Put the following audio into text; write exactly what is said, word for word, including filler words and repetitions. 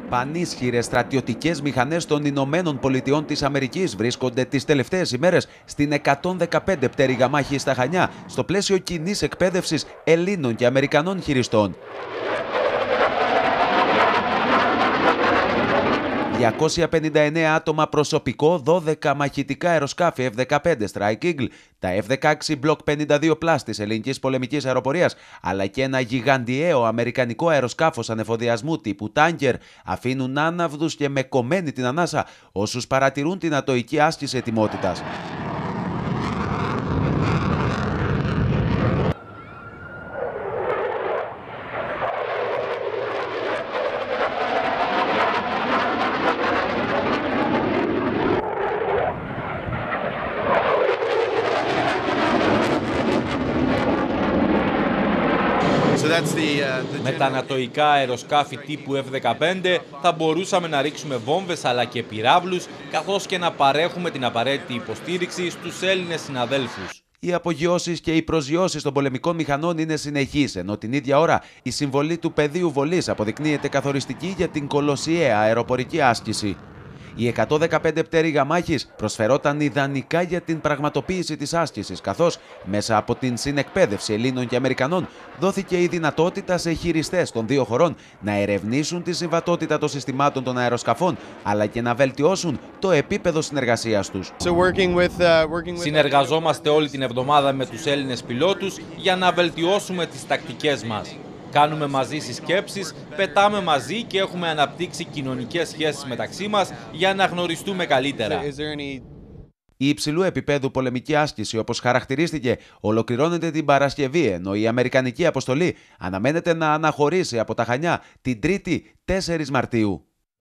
Πανίσχυρες στρατιωτικές μηχανές των Ηνωμένων Πολιτειών της Αμερικής βρίσκονται τις τελευταίες ημέρες στην εκατόν δεκαπέντε πτέρυγα μάχη στα Χανιά, στο πλαίσιο κοινής εκπαίδευσης Ελλήνων και Αμερικανών χειριστών. διακόσια πενήντα εννέα άτομα προσωπικό, δώδεκα μαχητικά αεροσκάφη εφ δεκαπέντε Strike Eagle, τα εφ δεκαέξι Block πενήντα δύο Plus της ελληνικής πολεμικής αεροπορίας, αλλά και ένα γιγαντιαίο αμερικανικό αεροσκάφος ανεφοδιασμού τύπου Tanker αφήνουν άναυδους και με κομμένη την ανάσα όσους παρατηρούν την ατοική άσκηση ετοιμότητας. Με τα ανατοϊκά αεροσκάφη τύπου εφ δεκαπέντε θα μπορούσαμε να ρίξουμε βόμβες αλλά και πυράβλους, καθώς και να παρέχουμε την απαραίτητη υποστήριξη στους Έλληνες συναδέλφους. Οι απογειώσεις και οι προσγειώσεις των πολεμικών μηχανών είναι συνεχείς, ενώ την ίδια ώρα η συμβολή του πεδίου βολής αποδεικνύεται καθοριστική για την κολοσιαία αεροπορική άσκηση. Η εκατόν δεκαπέντε πτέρυγα μάχης προσφερόταν ιδανικά για την πραγματοποίηση της άσκησης, καθώς μέσα από την συνεκπαίδευση Ελλήνων και Αμερικανών δόθηκε η δυνατότητα σε χειριστές των δύο χωρών να ερευνήσουν τη συμβατότητα των συστημάτων των αεροσκαφών, αλλά και να βελτιώσουν το επίπεδο συνεργασίας τους. So working with, uh, working with... Συνεργαζόμαστε όλη την εβδομάδα με τους Έλληνες πιλότους για να βελτιώσουμε τις τακτικές μας. Κάνουμε μαζί συσκέψεις, πετάμε μαζί και έχουμε αναπτύξει κοινωνικές σχέσεις μεταξύ μας για να γνωριστούμε καλύτερα. Η υψηλού επίπεδου πολεμική άσκηση, όπως χαρακτηρίστηκε, ολοκληρώνεται την Παρασκευή, ενώ η Αμερικανική αποστολή αναμένεται να αναχωρήσει από τα Χανιά την Τρίτη τέσσερις Μαρτίου.